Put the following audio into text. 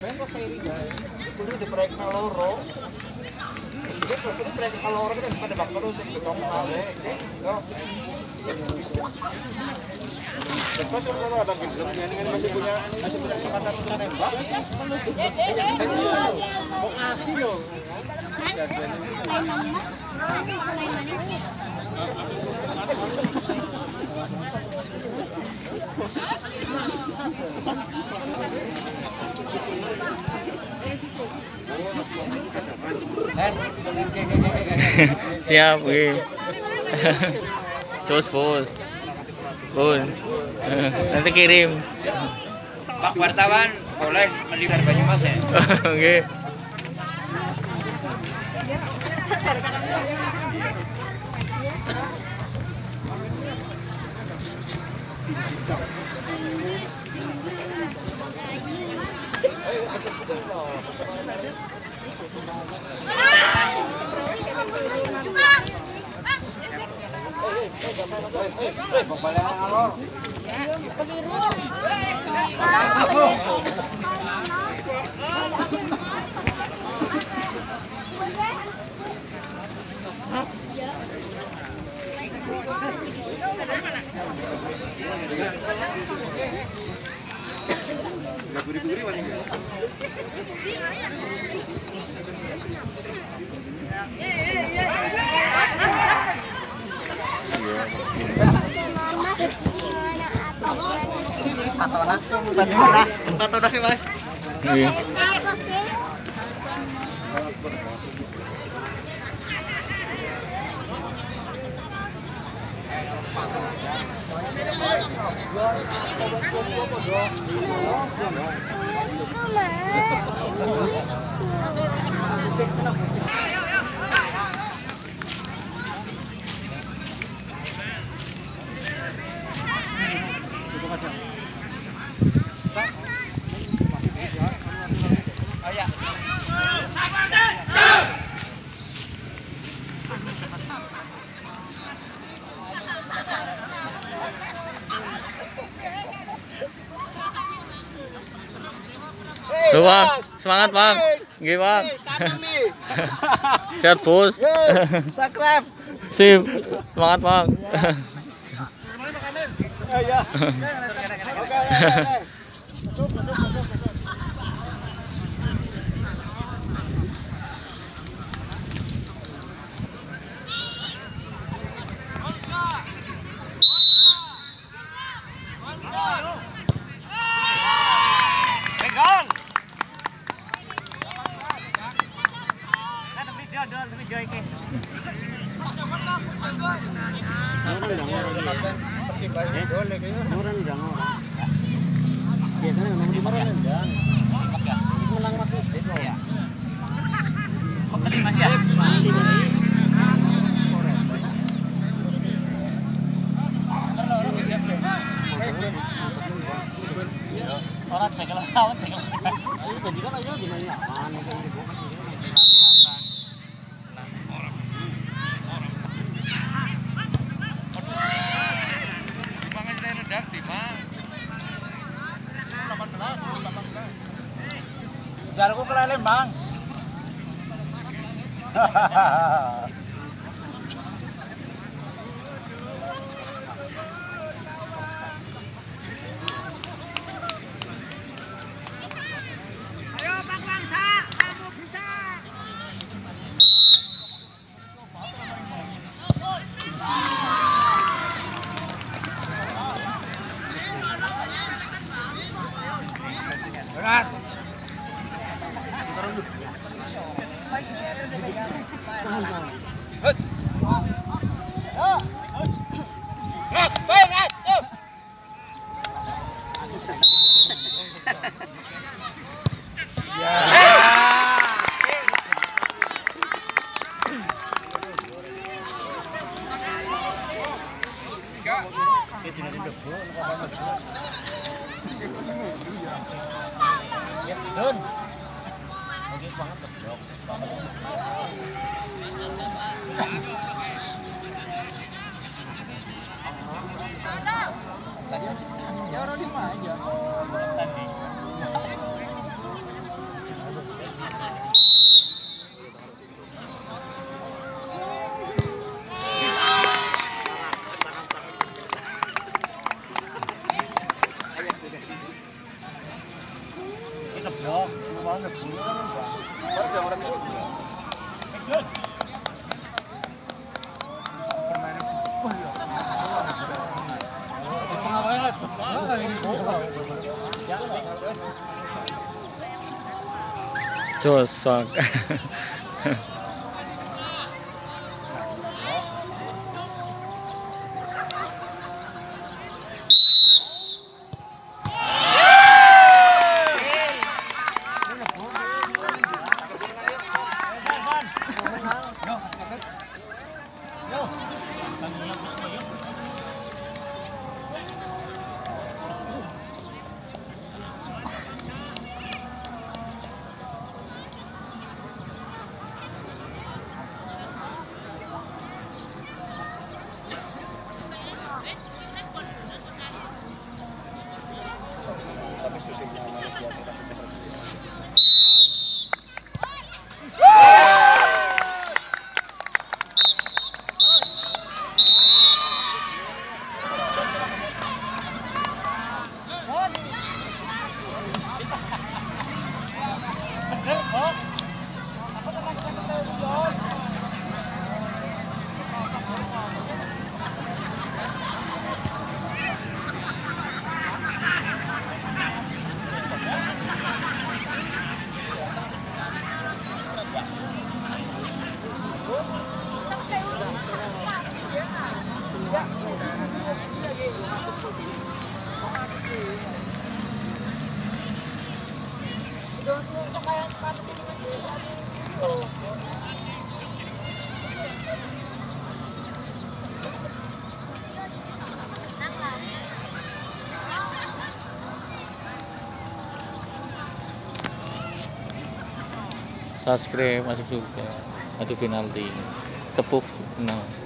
Kok seri guys. Kudu di proyek loro. Dia kudu proyek loro kan pada bak terus di komale. Yo. Terus kalau ada film yang masih punya kesempatan untuk nembak. Mau ngasih yo. Siap, wih. Cus bos. Bun. Nanti kirim. Pak wartawan boleh melihat Banyumas ya? Oke. Patona ke Mas. Iya. Tuh, Bang. Semangat, Bang. Nggih, Bang. Sehat, Bos. Subscribe. Sip. Semangat, Bang. Ya. Oke. Orang cek lah, cek lah. Itu juga aja gimana ya? Jarku kelelem, Bang. Ayo Bang Wangsa, kamu bisa. Berat. Dun. Oke banget kedok. Tadi ya orang di mana aja. Tadi. keblok, mau ngebul kan enggak. Baru jam orang itu. Jos, Bang. Subscribe masuk juga. Itu penalti. Sepuh. Nah.